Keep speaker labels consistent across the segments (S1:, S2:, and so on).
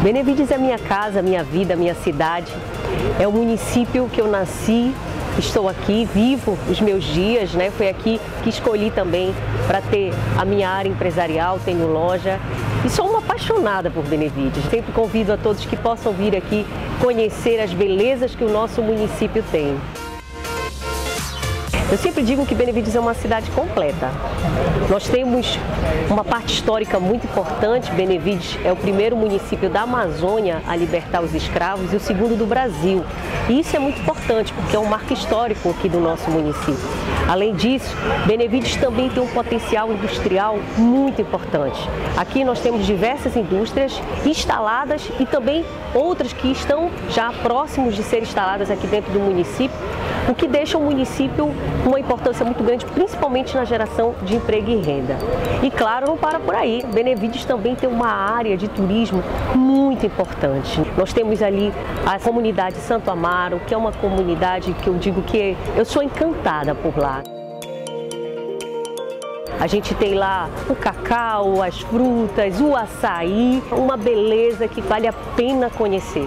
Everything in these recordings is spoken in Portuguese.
S1: Benevides é minha casa, minha vida, minha cidade. É o município que eu nasci, estou aqui, vivo os meus dias, né? Foi aqui que escolhi também para ter a minha área empresarial, tenho loja e sou uma apaixonada por Benevides. Sempre convido a todos que possam vir aqui conhecer as belezas que o nosso município tem. Eu sempre digo que Benevides é uma cidade completa. Nós temos uma parte histórica muito importante. Benevides é o primeiro município da Amazônia a libertar os escravos e o segundo do Brasil. E isso é muito importante porque é um marco histórico aqui do nosso município. Além disso, Benevides também tem um potencial industrial muito importante. Aqui nós temos diversas indústrias instaladas e também outras que estão já próximos de ser instaladas aqui dentro do município, o que deixa o município com uma importância muito grande, principalmente na geração de emprego e renda. E claro, não para por aí. Benevides também tem uma área de turismo muito importante. Nós temos ali a comunidade Santo Amaro, que é uma comunidade que eu digo que eu sou encantada por lá. A gente tem lá o cacau, as frutas, o açaí, uma beleza que vale a pena conhecer.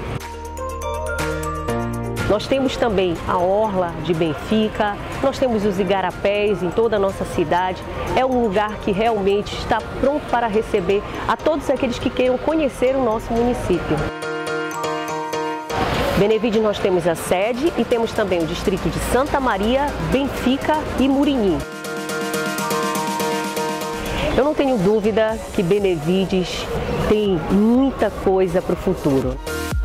S1: Nós temos também a Orla de Benfica, nós temos os igarapés em toda a nossa cidade. É um lugar que realmente está pronto para receber a todos aqueles que queiram conhecer o nosso município. Benevides nós temos a sede e temos também o distrito de Santa Maria, Benfica e Murinhim. Eu não tenho dúvida que Benevides tem muita coisa para o futuro.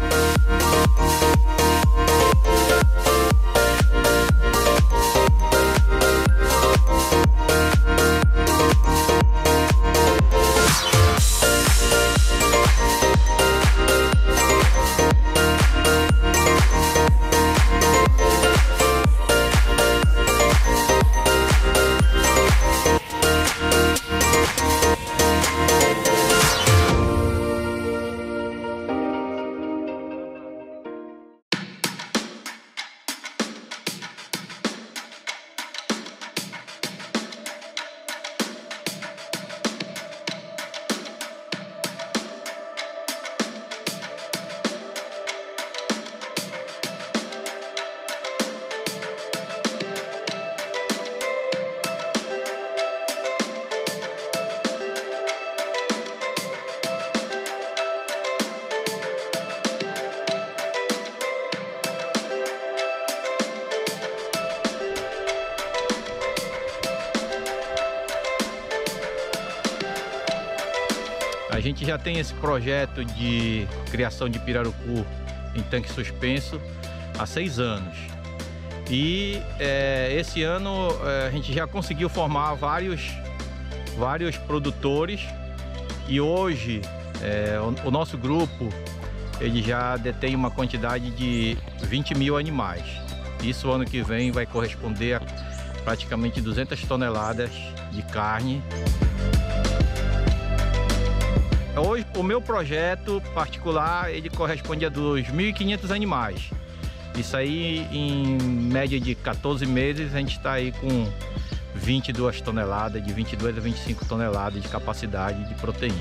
S2: A gente já tem esse projeto de criação de pirarucu em tanque suspenso há 6 anos. E esse ano a gente já conseguiu formar vários produtores e hoje o nosso grupo ele já detém uma quantidade de 20 mil animais. Isso ano que vem vai corresponder a praticamente 200 toneladas de carne. Hoje, o meu projeto particular, ele corresponde a 2.500 animais. Isso aí, em média de 14 meses, a gente está aí com 22 toneladas, de 22 a 25 toneladas de capacidade de proteína.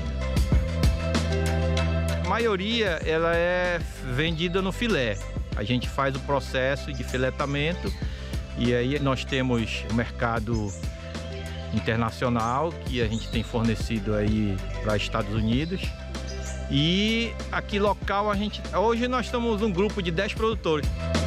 S2: A maioria, ela é vendida no filé. A gente faz o processo de filetamento e aí nós temos o mercado internacional, que a gente tem fornecido aí para Estados Unidos. E aqui local, hoje nós estamos um grupo de 10 produtores.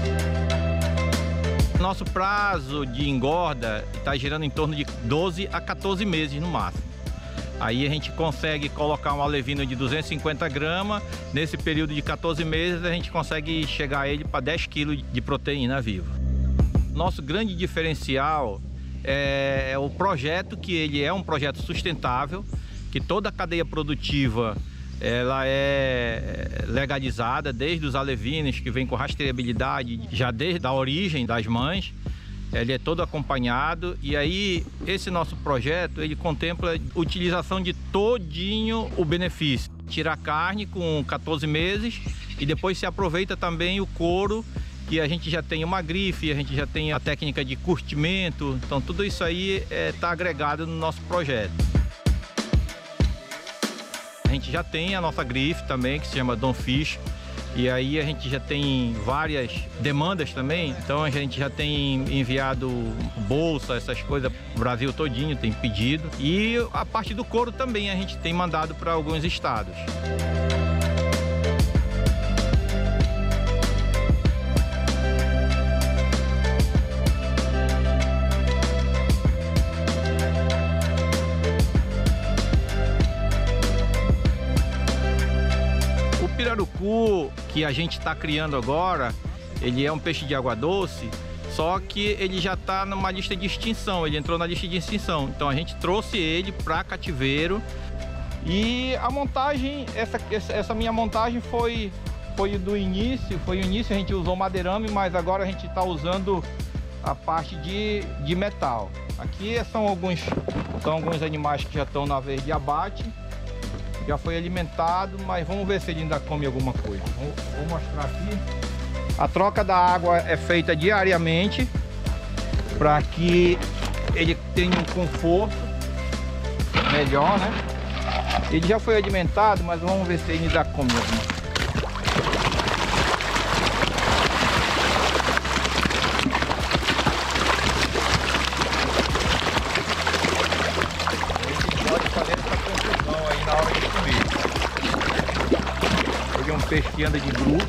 S2: Nosso prazo de engorda está girando em torno de 12 a 14 meses no máximo. Aí a gente consegue colocar um alevino de 250 gramas. Nesse período de 14 meses a gente consegue chegar a ele para 10 quilos de proteína viva. Nosso grande diferencial é o projeto, que ele é um projeto sustentável, que toda a cadeia produtiva ela é legalizada, desde os alevinos, que vem com rastreabilidade já desde a origem das mães. Ele é todo acompanhado e aí esse nosso projeto ele contempla a utilização de todinho o benefício. Tira a carne com 14 meses e depois se aproveita também o couro, que a gente já tem uma grife, a gente já tem a técnica de curtimento, então tudo isso aí está agregado no nosso projeto. A gente já tem a nossa grife também, que se chama Don Fish. E aí a gente já tem várias demandas também, então a gente já tem enviado bolsa, essas coisas, o Brasil todinho tem pedido. E a parte do couro também a gente tem mandado para alguns estados. O pirarucu que a gente está criando agora, ele é um peixe de água doce, só que ele já está numa lista de extinção, ele entrou na lista de extinção. Então a gente trouxe ele para cativeiro e a montagem, essa minha montagem foi do início, a gente usou madeirame, mas agora a gente está usando a parte de metal. Aqui são alguns animais que já estão na vez de abate. Já foi alimentado, mas vamos ver se ele ainda come alguma coisa. Vou mostrar aqui. A troca da água é feita diariamente para que ele tenha um conforto melhor, né? Ele já foi alimentado, mas vamos ver se ele ainda come alguma coisa. Peixe que anda de grupo.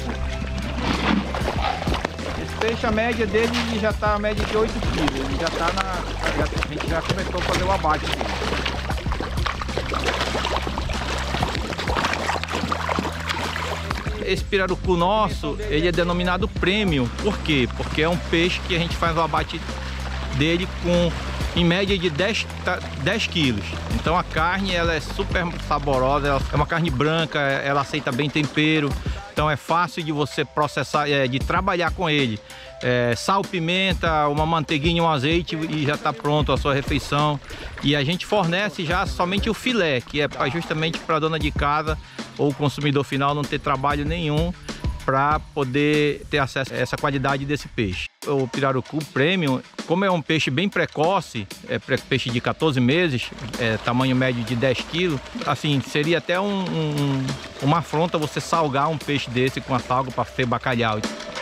S2: Esse peixe, a média dele já está a média de 8 kg. Ele já está a gente já começou a fazer o abate dele. Esse pirarucu nosso, ele é denominado prêmio. Por quê? Porque é um peixe que a gente faz o abate dele com em média de 10 quilos. Então a carne ela é super saborosa, ela é uma carne branca, ela aceita bem tempero, então é fácil de você processar, de trabalhar com ele. Sal, pimenta, uma manteiguinha, um azeite e já está pronto a sua refeição. E a gente fornece já somente o filé, que é justamente para a dona de casa ou o consumidor final não ter trabalho nenhum para poder ter acesso a essa qualidade desse peixe. O pirarucu premium, como é um peixe bem precoce, peixe de 14 meses, tamanho médio de 10 quilos, assim, seria até uma afronta você salgar um peixe desse com a salga para ser bacalhau.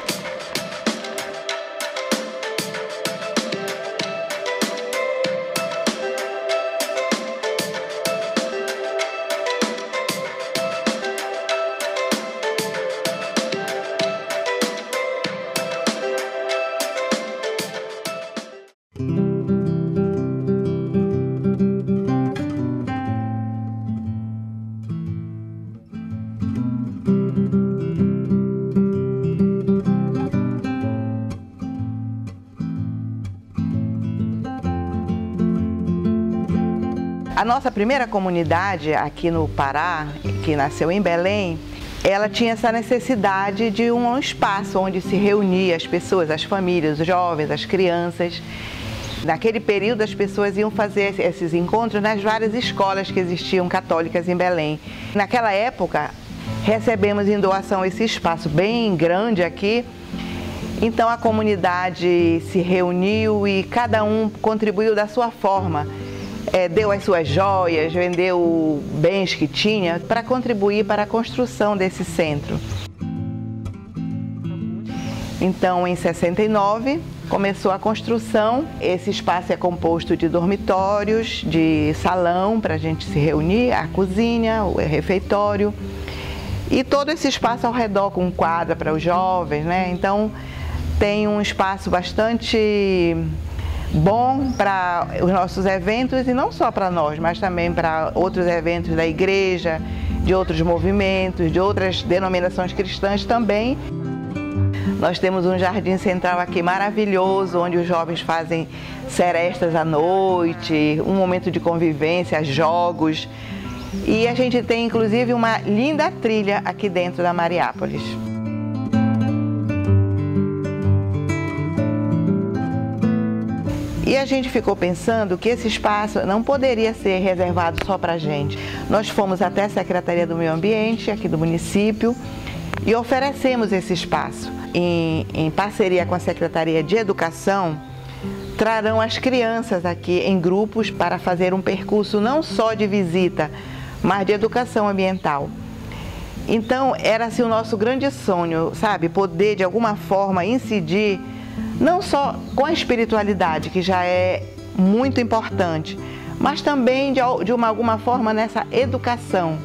S3: A nossa primeira comunidade aqui no Pará, que nasceu em Belém, ela tinha essa necessidade de um espaço onde se reunia as pessoas, as famílias, os jovens, as crianças. Naquele período as pessoas iam fazer esses encontros nas várias escolas que existiam católicas em Belém. Naquela época recebemos em doação esse espaço bem grande aqui. Então a comunidade se reuniu e cada um contribuiu da sua forma. Deu as suas joias, vendeu bens que tinha para contribuir para a construção desse centro. Então, em 69, começou a construção. Esse espaço é composto de dormitórios, de salão para a gente se reunir, a cozinha, o refeitório e todo esse espaço ao redor com quadra para os jovens, né? Então, tem um espaço bastante bom para os nossos eventos e não só para nós, mas também para outros eventos da igreja, de outros movimentos, de outras denominações cristãs também. Nós temos um jardim central aqui maravilhoso, onde os jovens fazem serestas à noite, um momento de convivência, jogos. E a gente tem inclusive uma linda trilha aqui dentro da Mariápolis. E a gente ficou pensando que esse espaço não poderia ser reservado só para a gente. Nós fomos até a Secretaria do Meio Ambiente, aqui do município, e oferecemos esse espaço. Em parceria com a Secretaria de Educação, trarão as crianças aqui em grupos para fazer um percurso não só de visita mas de educação ambiental. Então, era assim o nosso grande sonho, sabe? Poder, de alguma forma, incidir, não só com a espiritualidade, que já é muito importante, mas também, de alguma forma, nessa educação.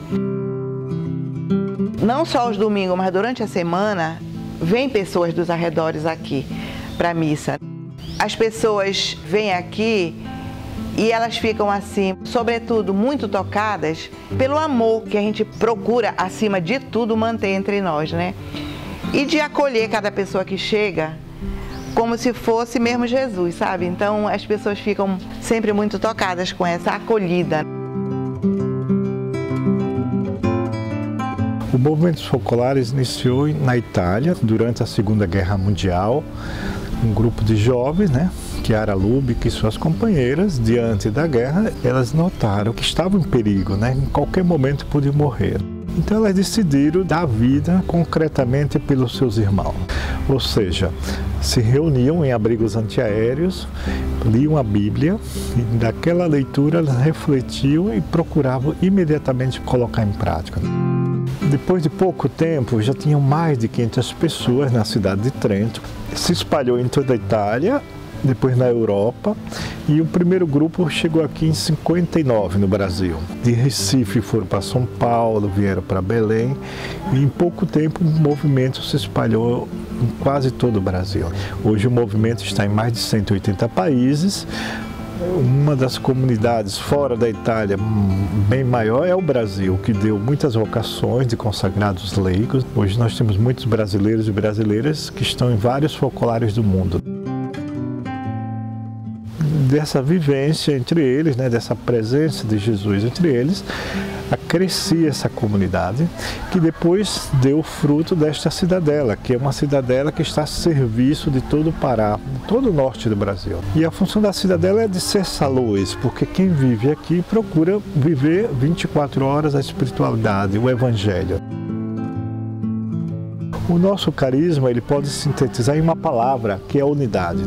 S3: Não só aos domingos, mas durante a semana, vêm pessoas dos arredores aqui para a missa. As pessoas vêm aqui e elas ficam assim, sobretudo, muito tocadas pelo amor que a gente procura, acima de tudo, manter entre nós, né? E de acolher cada pessoa que chega como se fosse mesmo Jesus, sabe? Então, as pessoas ficam sempre muito tocadas com essa acolhida.
S4: O movimento Focolares iniciou na Itália durante a Segunda Guerra Mundial. Um grupo de jovens, Chiara Lubick e suas companheiras, diante da guerra, elas notaram que estavam em perigo, em qualquer momento podiam morrer. Então elas decidiram dar vida concretamente pelos seus irmãos. Ou seja, se reuniam em abrigos antiaéreos, liam a Bíblia e daquela leitura elas refletiam e procuravam imediatamente colocar em prática. Depois de pouco tempo, já tinham mais de 500 pessoas na cidade de Trento. Se espalhou em toda a Itália, depois na Europa, e o primeiro grupo chegou aqui em 59 no Brasil. De Recife foram para São Paulo, vieram para Belém, e em pouco tempo o movimento se espalhou em quase todo o Brasil. Hoje o movimento está em mais de 180 países. Uma das comunidades fora da Itália bem maior é o Brasil, que deu muitas vocações de consagrados leigos. Hoje nós temos muitos brasileiros e brasileiras que estão em vários focolares do mundo. Dessa vivência entre eles, dessa presença de Jesus entre eles, crescia essa comunidade, que depois deu fruto desta cidadela, que é uma cidadela que está a serviço de todo o Pará, de todo o norte do Brasil. E a função da cidadela é de ser essa luz, porque quem vive aqui procura viver 24 horas a espiritualidade, o Evangelho. O nosso carisma ele pode se sintetizar em uma palavra, que é a unidade.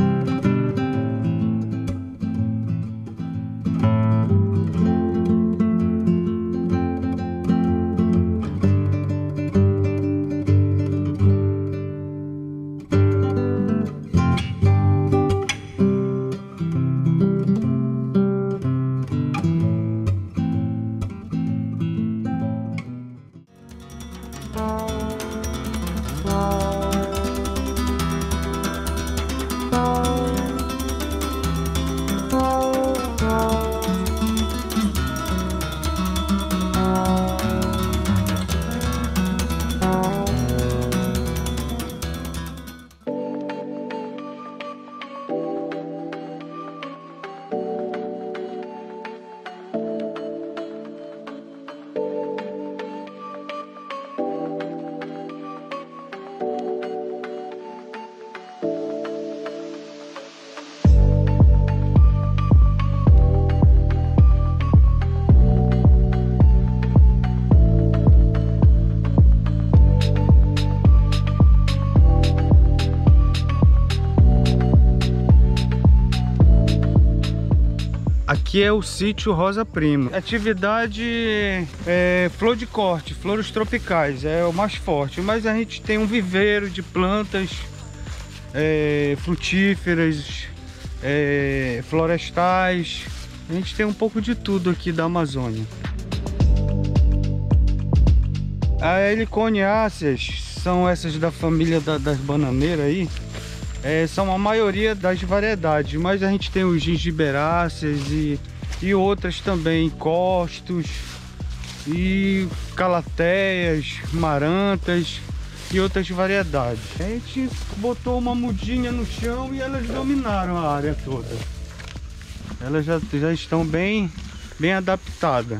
S5: Aqui é o sítio Rosa Prima. Atividade flor de corte, flores tropicais, é o mais forte. Mas a gente tem um viveiro de plantas frutíferas, florestais. A gente tem um pouco de tudo aqui da Amazônia. A heliconiáceas são essas da família das bananeiras aí. São a maioria das variedades, mas a gente tem os gingiberáceas e outras também, costos e calateias, marantas e outras variedades. A gente botou uma mudinha no chão e elas dominaram a área toda. Elas já estão bem adaptadas.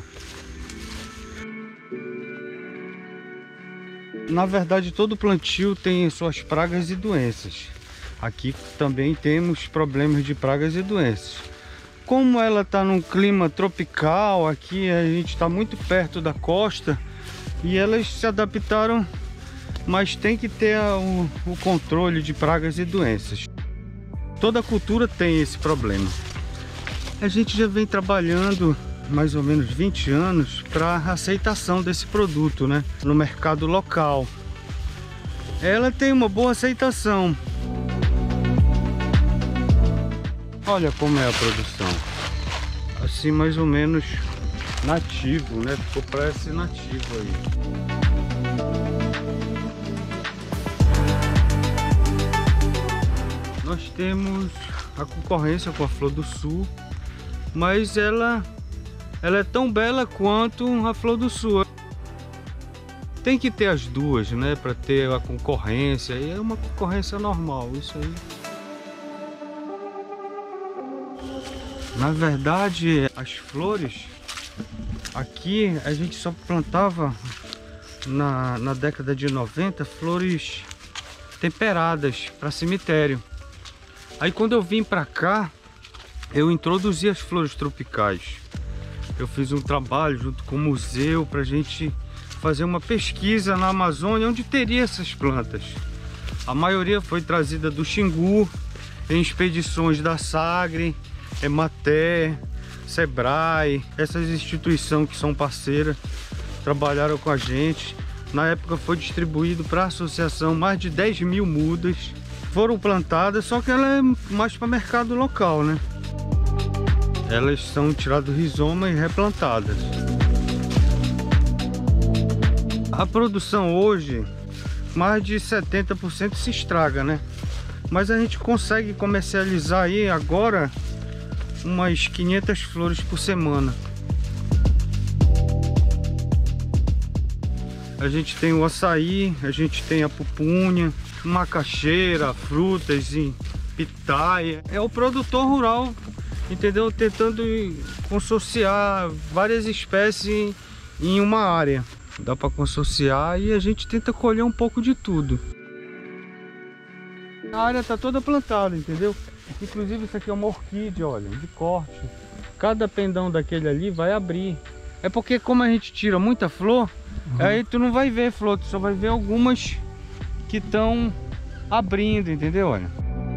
S5: Na verdade, todo plantio tem suas pragas e doenças. Aqui também temos problemas de pragas e doenças. Como ela está num clima tropical, aqui a gente está muito perto da costa e elas se adaptaram, mas tem que ter o controle de pragas e doenças. Toda cultura tem esse problema. A gente já vem trabalhando mais ou menos 20 anos para aceitação desse produto, né, no mercado local. Ela tem uma boa aceitação. Olha como é a produção. Assim, mais ou menos nativo, né? Ficou parece nativo aí. Nós temos a concorrência com a Flor do Sul, mas ela é tão bela quanto a Flor do Sul. Tem que ter as duas, né? Para ter a concorrência. E é uma concorrência normal, isso aí. Na verdade, as flores aqui a gente só plantava na década de 90 flores temperadas para cemitério. Aí quando eu vim para cá, eu introduzi as flores tropicais. Eu fiz um trabalho junto com o museu para a gente fazer uma pesquisa na Amazônia onde teria essas plantas. A maioria foi trazida do Xingu, em expedições da Sagre, Emater, Sebrae, essas instituições que são parceiras, trabalharam com a gente. Na época foi distribuído para a associação mais de 10 mil mudas. Foram plantadas, só que ela é mais para mercado local, né? Elas são tiradas do rizoma e replantadas. A produção hoje, mais de 70% se estraga, né? Mas a gente consegue comercializar aí agora umas 500 flores por semana. A gente tem o açaí, a gente tem a pupunha, macaxeira, frutas e pitaia. É o produtor rural, entendeu? Tentando consorciar várias espécies em uma área. Dá para consorciar e a gente tenta colher um pouco de tudo. A área tá toda plantada, entendeu? Inclusive isso aqui é uma orquídea, olha, de corte. Cada pendão daquele ali vai abrir. É porque como a gente tira muita flor, aí tu não vai ver flor, tu só vai ver algumas que estão abrindo, entendeu? Olha.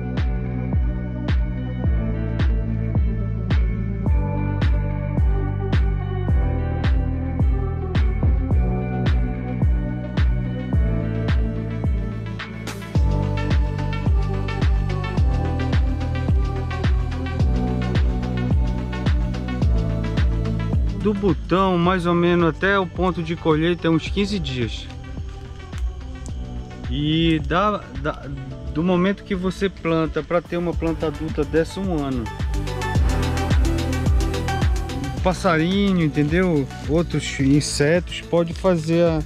S5: Do botão, mais ou menos até o ponto de colheita é uns 15 dias. E do momento que você planta para ter uma planta adulta dessa um ano. Passarinho, entendeu? Outros insetos pode fazer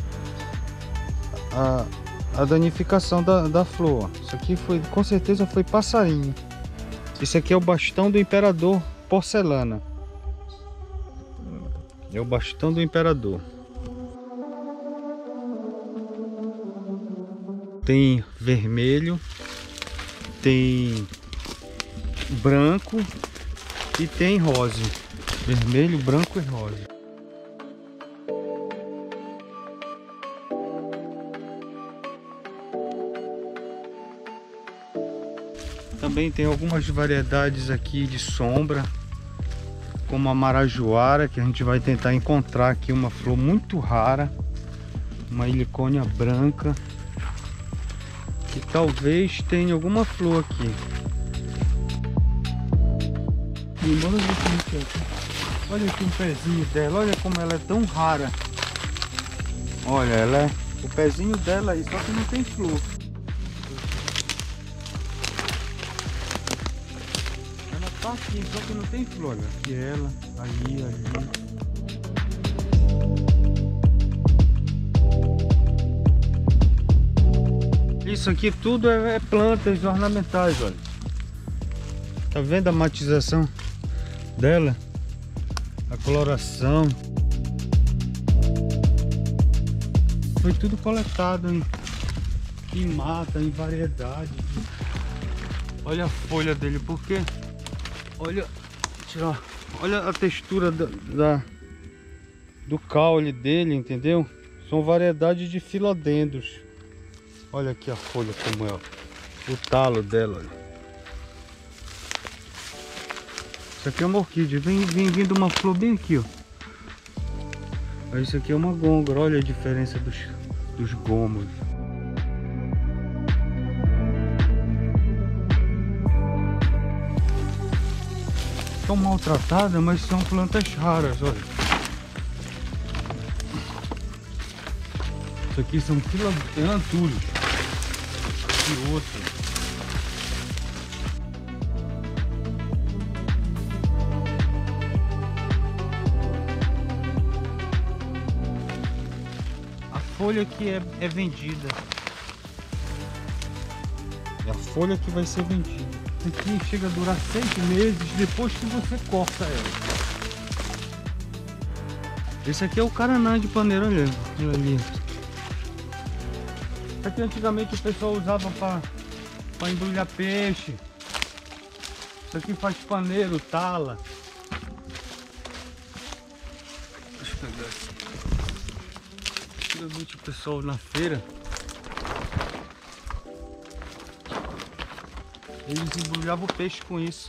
S5: a danificação da flor. Isso aqui foi, com certeza foi passarinho. Esse aqui é o bastão do imperador porcelana. É o bastão do imperador. Tem vermelho, tem branco e tem rosa. Vermelho, branco e rosa. Também tem algumas variedades aqui de sombra, como a marajoara, que a gente vai tentar encontrar aqui uma flor muito rara, uma helicônia branca, que talvez tenha alguma flor aqui. Olha aqui um pezinho dela, olha como ela é tão rara. Olha, ela é o pezinho dela aí, só que não tem flor. Tá aqui, só que não tem flor, olha. Aqui ela, ali. Isso aqui tudo é plantas ornamentais, olha. Tá vendo a matização dela? A coloração. Foi tudo coletado em mata, em variedade. Olha a folha dele, porque olha a textura do caule dele, entendeu? São variedades de filodendros. Olha aqui a folha como é, ó. O talo dela, olha. Isso aqui é uma orquídea, vem vindo uma flor bem aqui, ó. Isso aqui é uma gôngora, olha a diferença dos gomos. São maltratadas, mas são plantas raras, olha. Isso aqui são antúrios. E outro. A folha que é vendida. É a folha que vai ser vendida. Isso aqui chega a durar 6 meses depois que você corta ela. Esse aqui é o caranã de paneira, olha ali. Isso aqui antigamente o pessoal usava para embrulhar peixe. Isso aqui faz paneiro, tala. Deixa eu pegar aqui. Antigamente o pessoal na feira, eles embrulhavam o peixe com isso.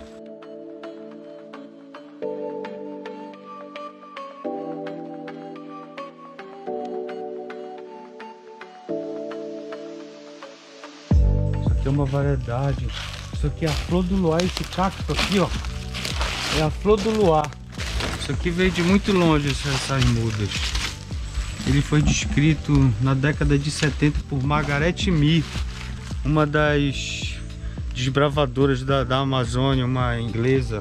S5: Isso aqui é uma variedade. Isso aqui é a flor do luar. Esse cacto aqui, ó, é a flor do luar. Isso aqui veio de muito longe, essas mudas. Ele foi descrito na década de 70 por Margaret Mead, uma das desbravadoras da Amazônia, uma inglesa.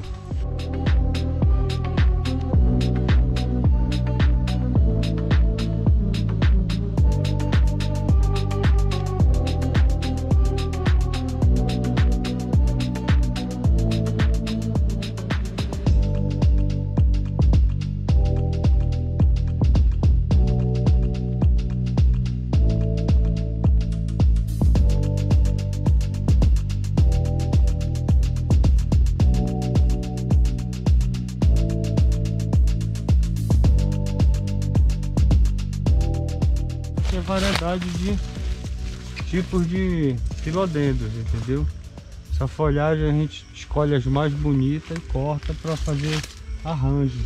S5: Variedade de tipos de filodendros, entendeu? Essa folhagem a gente escolhe as mais bonitas e corta para fazer arranjo.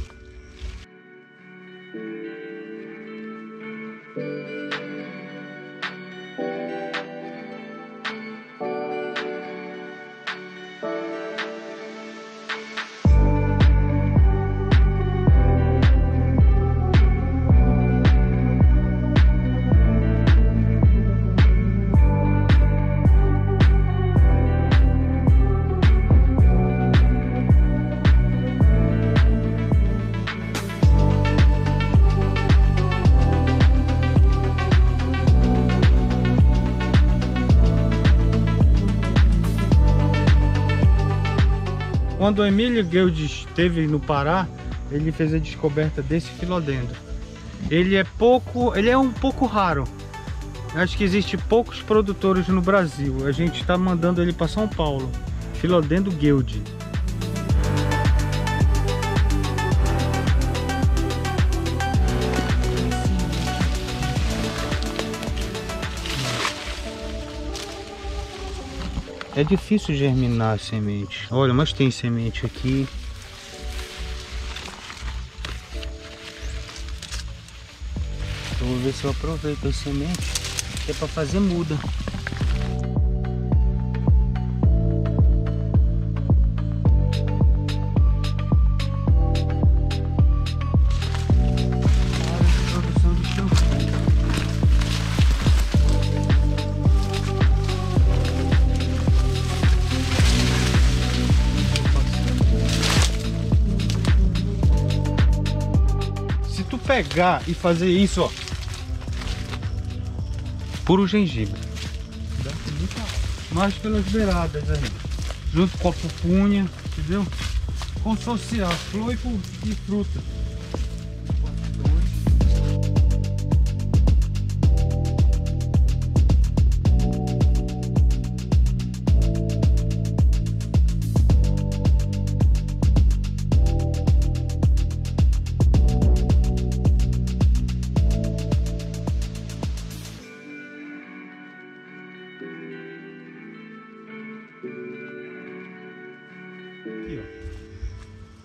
S5: Quando o Emílio Guild esteve no Pará, ele fez a descoberta desse filodendro. Ele é um pouco raro. Acho que existe poucos produtores no Brasil. A gente está mandando ele para São Paulo. Filodendro Guild. É difícil germinar a semente. Olha, mas tem semente aqui. Eu vou ver se eu aproveito a semente, que é para fazer muda. Pegar e fazer isso, ó, puro gengibre, mais pelas beiradas aí, junto com a pupunha, entendeu? Como se fosse a flor e fruta.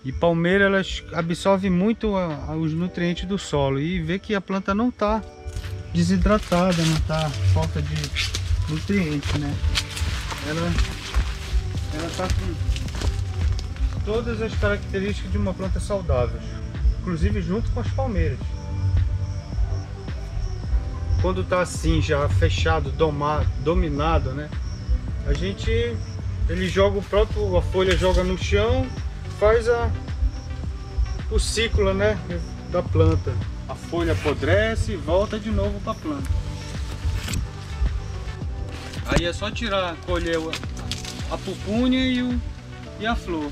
S5: E palmeira, elas absorvem muito os nutrientes do solo. E vê que a planta não está desidratada, não está falta de nutrientes, né? Ela está com todas as características de uma planta saudável, inclusive junto com as palmeiras. Quando está assim, já fechado, dominado, né? Ele joga a folha joga no chão, faz o ciclo, né, da planta. A folha apodrece e volta de novo para a planta. Aí é só colher a pupunha e a flor.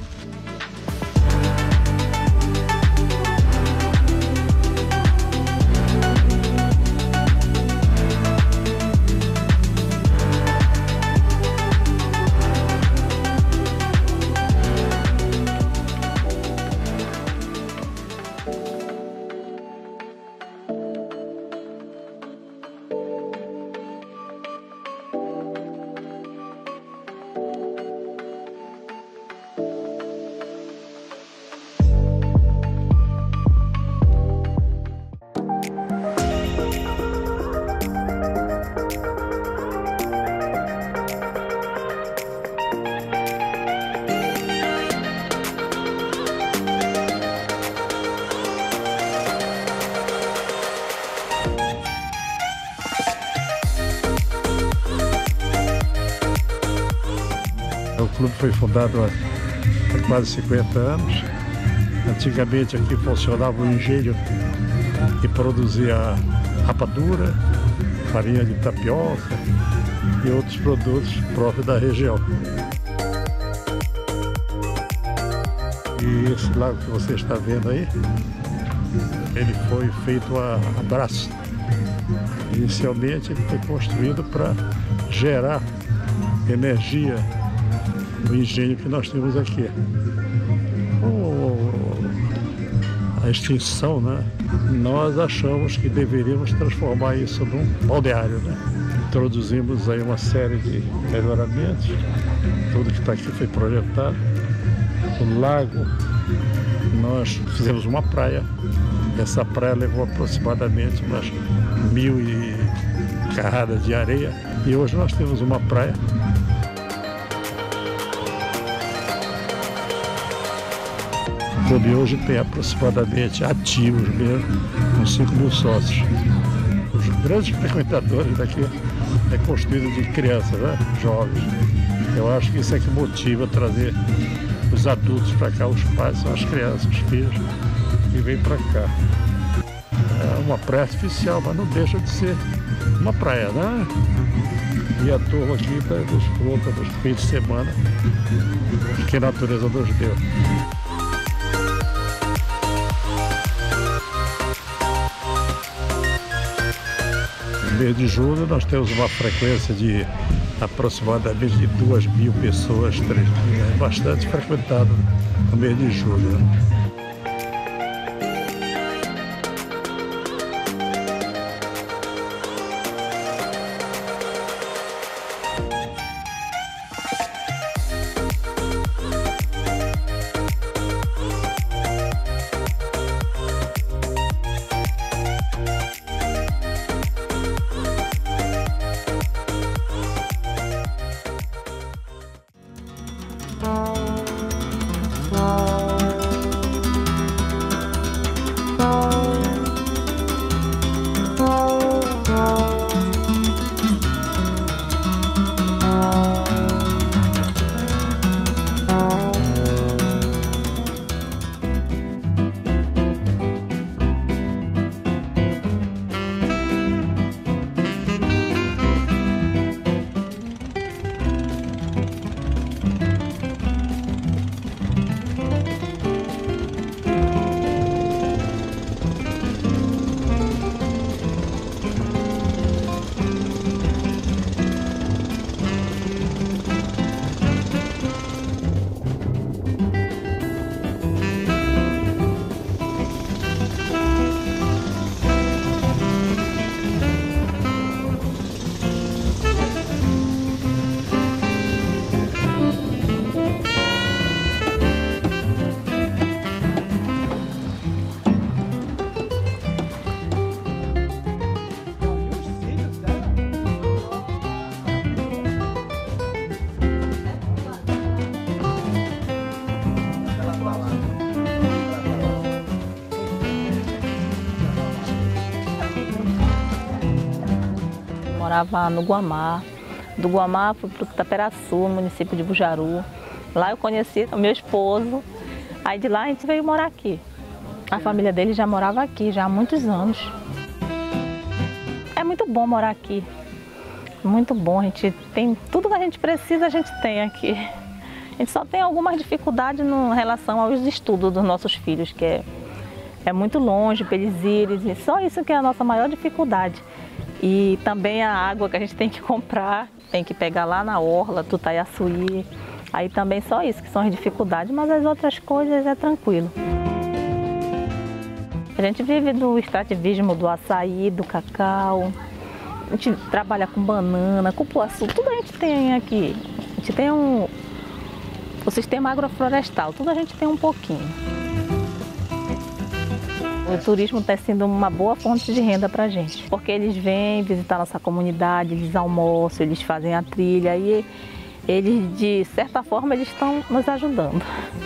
S6: O clube foi fundado há quase 50 anos. Antigamente aqui funcionava um engenho que produzia rapadura, farinha de tapioca e outros produtos próprios da região. E esse lago que você está vendo aí, ele foi feito a braço. Inicialmente ele foi construído para gerar energia do engenho que nós temos aqui. A extinção, né? Nós achamos que deveríamos transformar isso num balneário, né? Introduzimos aí uma série de melhoramentos, tudo que está aqui foi projetado. O lago, nós fizemos uma praia. Essa praia levou aproximadamente umas 1000 carradas de areia e hoje nós temos uma praia. O clube hoje tem aproximadamente ativos mesmo, uns 5.000 sócios. Os grandes frequentadores daqui é construído de crianças, né? Jovens. Eu acho que isso é que motiva trazer os adultos para cá, os pais são as crianças, os filhos, que vêm para cá. É uma praia artificial, mas não deixa de ser uma praia, né? E a turma aqui desfruta dos fins de semana que a natureza nos deu. No mês de julho nós temos uma frequência de aproximadamente de 2.000 pessoas, 3.000, é bastante frequentado no mês de julho.
S7: morava no Guamá. Do Guamá fui para o Taperaçu, município de Bujaru. Lá eu conheci o meu esposo. Aí de lá a gente veio morar aqui. A família dele já morava aqui já há muitos anos. É muito bom morar aqui. Muito bom, a gente tem tudo que a gente precisa, a gente tem aqui. A gente só tem algumas dificuldades em relação aos estudos dos nossos filhos, que é muito longe para eles irem, e só isso que é a nossa maior dificuldade. E também a água que a gente tem que comprar, tem que pegar lá na orla, Tutaiaçuí. Aí também só isso que são as dificuldades, mas as outras coisas é tranquilo. A gente vive do extrativismo do açaí, do cacau. A gente trabalha com banana, cupuaçu, tudo a gente tem aqui. A gente tem o sistema agroflorestal, tudo a gente tem um pouquinho. O turismo está sendo uma boa fonte de renda para a gente, porque eles vêm visitar nossa comunidade, eles almoçam, eles fazem a trilha e eles, de certa forma, eles estão nos ajudando.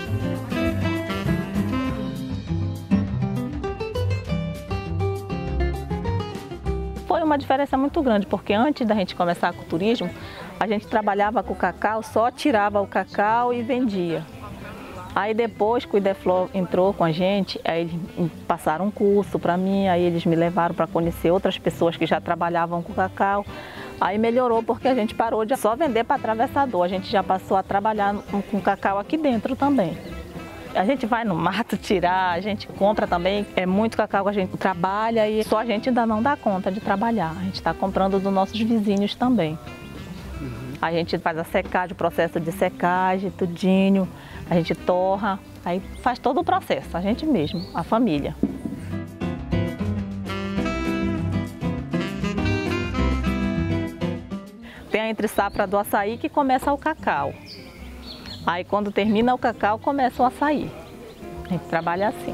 S7: Foi uma diferença muito grande, porque antes da gente começar com o turismo, a gente trabalhava com o cacau, só tirava o cacau e vendia. Aí depois que o Ideflor entrou com a gente, aí eles passaram um curso para mim, aí eles me levaram para conhecer outras pessoas que já trabalhavam com cacau. Aí melhorou porque a gente parou de só vender para atravessador, a gente já passou a trabalhar com cacau aqui dentro também. A gente vai no mato tirar, a gente compra também, é muito cacau que a gente trabalha e só a gente ainda não dá conta de trabalhar. A gente está comprando dos nossos vizinhos também. A gente faz a secagem, o processo de secagem, tudinho, a gente torra, aí faz todo o processo, a gente mesmo, a família. Tem a entre safra do açaí que começa o cacau. Aí quando termina o cacau, começa o açaí. A gente trabalha assim.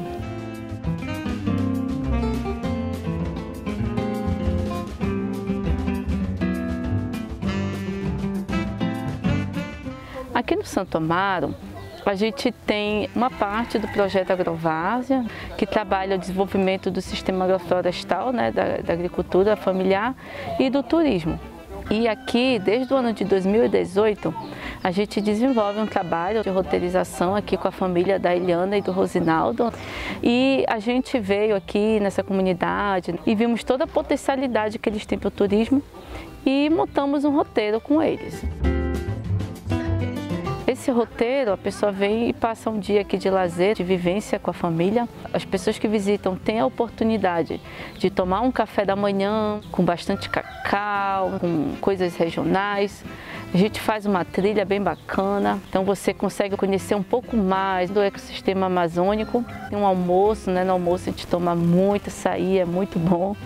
S8: Aqui no Santo Amaro, a gente tem uma parte do projeto Agrovárzea, que trabalha o desenvolvimento do sistema agroflorestal, né, da agricultura familiar e do turismo. E aqui, desde o ano de 2018, a gente desenvolve um trabalho de roteirização aqui com a família da Eliana e do Rosinaldo. E a gente veio aqui nessa comunidade e vimos toda a potencialidade que eles têm para o turismo e montamos um roteiro com eles. Esse roteiro, a pessoa vem e passa um dia aqui de lazer, de vivência com a família. As pessoas que visitam têm a oportunidade de tomar um café da manhã com bastante cacau, com coisas regionais. A gente faz uma trilha bem bacana, então você consegue conhecer um pouco mais do ecossistema amazônico. Tem um almoço, né? No almoço a gente toma muito açaí, é muito bom.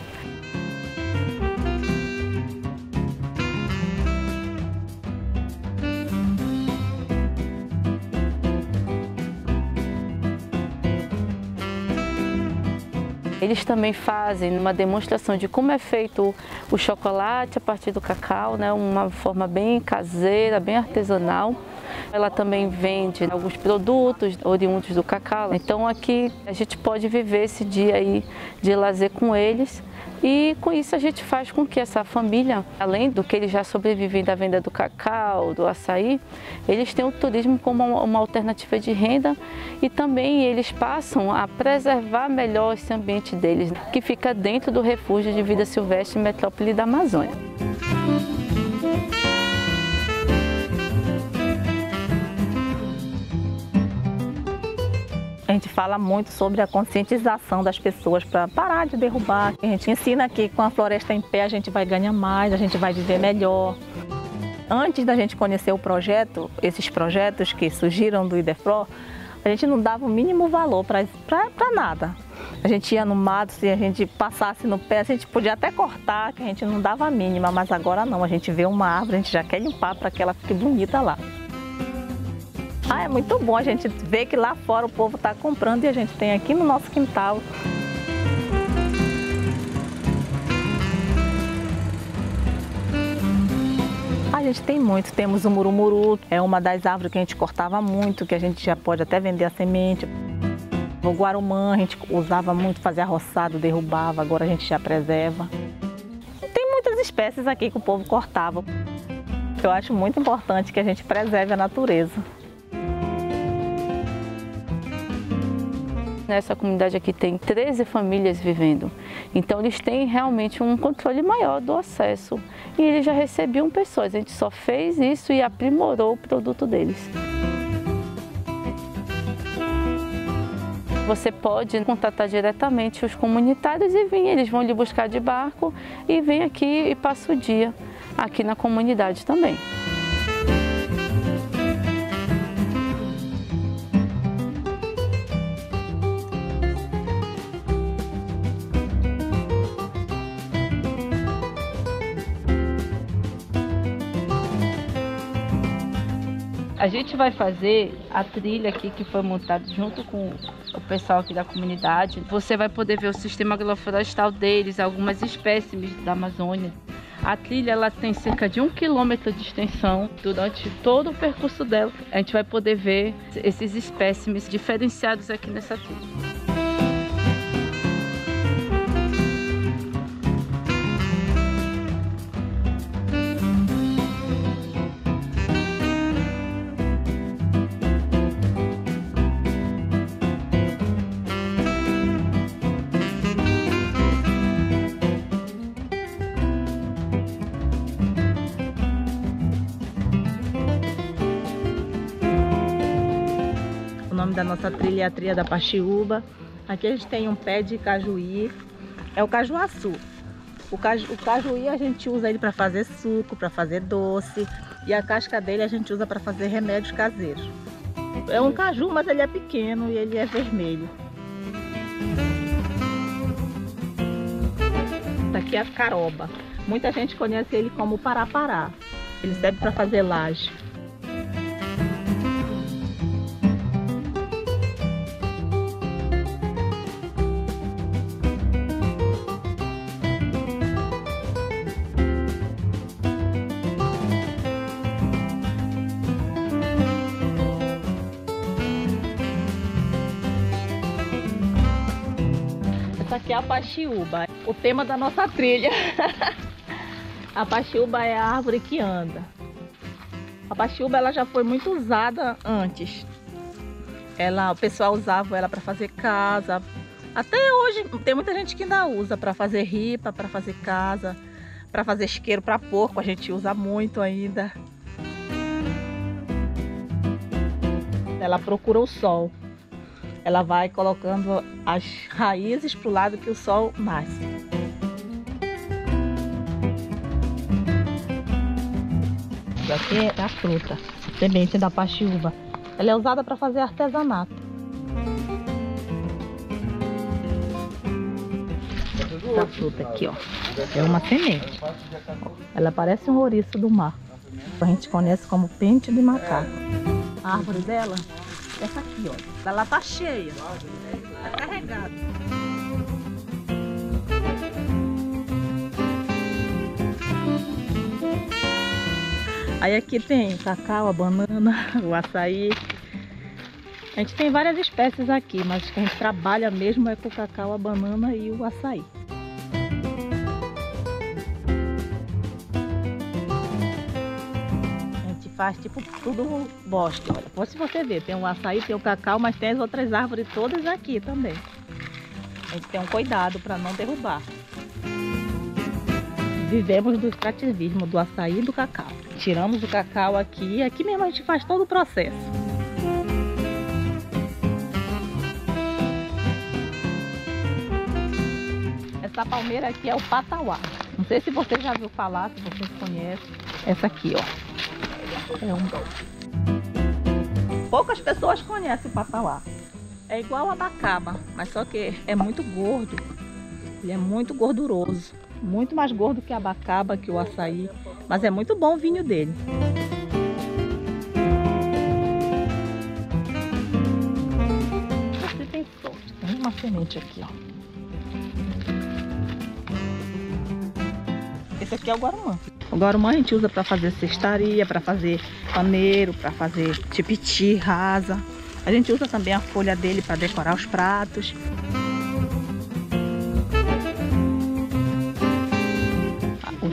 S8: Eles também fazem uma demonstração de como é feito o chocolate a partir do cacau, né? Uma forma bem caseira, bem artesanal. Ela também vende alguns produtos oriundos do cacau. Então aqui a gente pode viver esse dia aí de lazer com eles. E com isso a gente faz com que essa família, além do que eles já sobrevivem da venda do cacau, do açaí, eles têm o turismo como uma alternativa de renda e também eles passam a preservar melhor esse ambiente deles, que fica dentro do refúgio de vida silvestre Metrópole da Amazônia.
S7: A gente fala muito sobre a conscientização das pessoas para parar de derrubar. A gente ensina que com a floresta em pé a gente vai ganhar mais, a gente vai viver melhor. Antes da gente conhecer o projeto, esses projetos que surgiram do Ideflor, a gente não dava o mínimo valor para nada. A gente ia no mato, se a gente passasse no pé, a gente podia até cortar, que a gente não dava a mínima, mas agora não. A gente vê uma árvore, a gente já quer limpar para que ela fique bonita lá. Ah, é muito bom a gente ver que lá fora o povo está comprando e a gente tem aqui no nosso quintal. A gente tem muito, temos o murumuru, é uma das árvores que a gente cortava muito, que a gente já pode até vender a semente. O guarumã a gente usava muito, fazia roçado, derrubava, agora a gente já preserva. Tem muitas várias espécies aqui que o povo cortava. Eu acho muito importante que a gente preserve a natureza.
S8: Nessa comunidade aqui tem 13 famílias vivendo, então eles têm realmente um controle maior do acesso e eles já recebiam pessoas, a gente só fez isso e aprimorou o produto deles. Você pode contatar diretamente os comunitários e vir, eles vão lhe buscar de barco e vem aqui e passa o dia aqui na comunidade também.
S9: A gente vai fazer a trilha aqui que foi montada junto com o pessoal aqui da comunidade. Você vai poder ver o sistema agroflorestal deles, algumas espécimes da Amazônia. A trilha ela tem cerca de 1 quilômetro de extensão. Durante todo o percurso dela, a gente vai poder ver esses espécimes diferenciados aqui nessa trilha.
S7: O nome da nossa trilha é a Trilha da Paxiúba. Aqui a gente tem um pé de cajuí, é o cajuaçu. O cajuí a gente usa ele para fazer suco, para fazer doce, e a casca dele a gente usa para fazer remédios caseiros. É um caju, mas ele é pequeno e ele é vermelho. Essa aqui é a caroba. Muita gente conhece ele como parapará. Ele serve para fazer laje. Essa aqui é a paxiúba, o tema da nossa trilha. A paxiúba é a árvore que anda. A paxiúba ela já foi muito usada antes. O pessoal usava ela para fazer casa. Até hoje tem muita gente que ainda usa para fazer ripa, para fazer casa, para fazer isqueiro para porco, a gente usa muito ainda. Ela procura o sol. Ela vai colocando as raízes para o lado que o sol nasce. Essa aqui é a fruta, a semente da paxiúba. Ela é usada para fazer artesanato. Essa fruta aqui, ó, é uma semente. Ela parece um ouriço do mar. A gente conhece como pente de macaco. A árvore dela, essa aqui, ó. Ela tá cheia, tá carregada. Aí aqui tem o cacau, a banana, o açaí. A gente tem várias espécies aqui, mas o que a gente trabalha mesmo é com o cacau, a banana e o açaí. A gente faz tipo tudo no bosque, olha. Se você ver, tem o açaí, tem o cacau, mas tem as outras árvores todas aqui também. A gente tem um cuidado para não derrubar. Vivemos do extrativismo do açaí e do cacau. Tiramos o cacau aqui e aqui mesmo a gente faz todo o processo. Essa palmeira aqui é o patauá. Não sei se você já viu falar, se vocês conhecem. Essa aqui, ó. Poucas pessoas conhecem o patauá. É igual a abacaba, mas só que é muito gordo. Ele é muito gorduroso. Muito mais gordo que a abacaba, que o açaí. Mas é muito bom o vinho dele. Você tem sorte. Tem uma semente aqui, ó. Esse aqui é o guarumã. O guarumã a gente usa para fazer cestaria, para fazer paneiro, para fazer tipiti, rasa. A gente usa também a folha dele para decorar os pratos.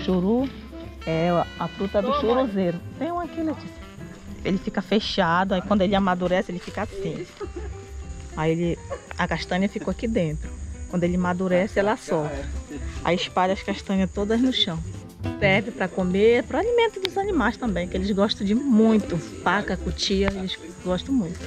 S7: churu é a fruta do churuzeiro. Tem um aqui, Letícia. Ele fica fechado, aí quando ele amadurece ele fica assim. Aí a castanha ficou aqui dentro. Quando ele amadurece ela solta. Aí espalha as castanhas todas no chão. Serve para comer, para alimento dos animais também, que eles gostam de muito. Paca, cutia, eles gostam muito.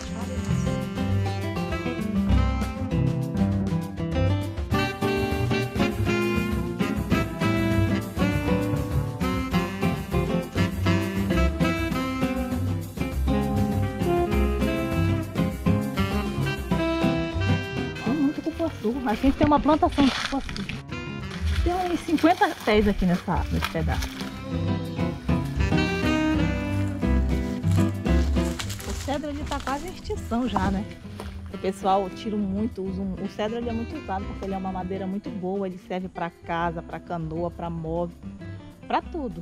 S7: Aqui tem uma plantação de cupuaçu. Tem uns 50 pés aqui nesse pedaço. O cedro ele tá quase em extinção já, né? O pessoal tira muito, o cedro ele é muito usado porque ele é uma madeira muito boa, ele serve para casa, para canoa, para móvel, para tudo.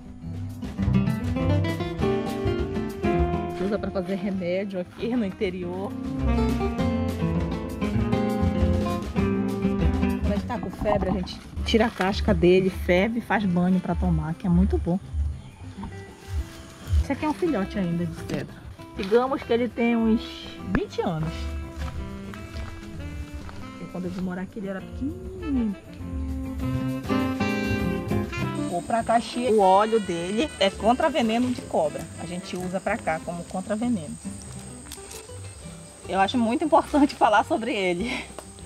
S7: Usa para fazer remédio aqui no interior. Tá com febre, a gente tira a casca dele, ferve e faz banho para tomar, que é muito bom. Esse aqui é um filhote ainda de cedro. Digamos que ele tem uns 20 anos. E quando eu vim morar aqui ele era pequenininho. O pracaxi, o óleo dele é contra veneno de cobra. A gente usa para cá como contra veneno. Eu acho muito importante falar sobre ele.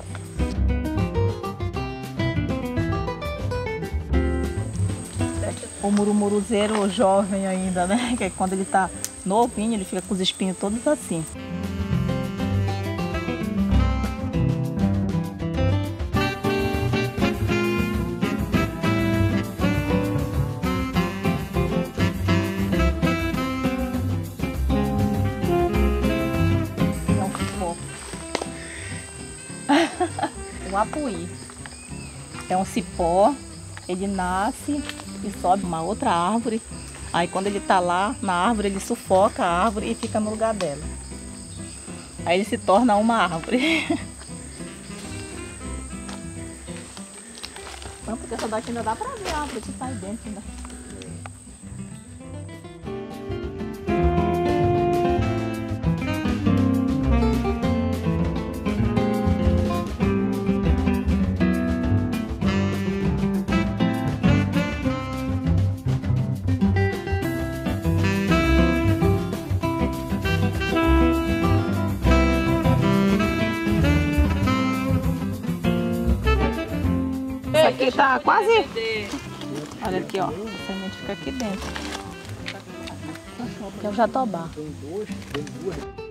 S7: O murumuruzeiro jovem ainda, né? Que quando ele tá novinho, ele fica com os espinhos todos assim. É um fofo. O apuí é um cipó, ele nasce e sobe uma outra árvore. Aí quando ele tá lá na árvore, ele sufoca a árvore e fica no lugar dela. Aí ele se torna uma árvore. Não, porque essa daqui ainda dá pra ver a árvore que tá aí dentro ainda. Aqui tá quase. Olha aqui, ó. A semente fica aqui dentro. Que é o jatobá.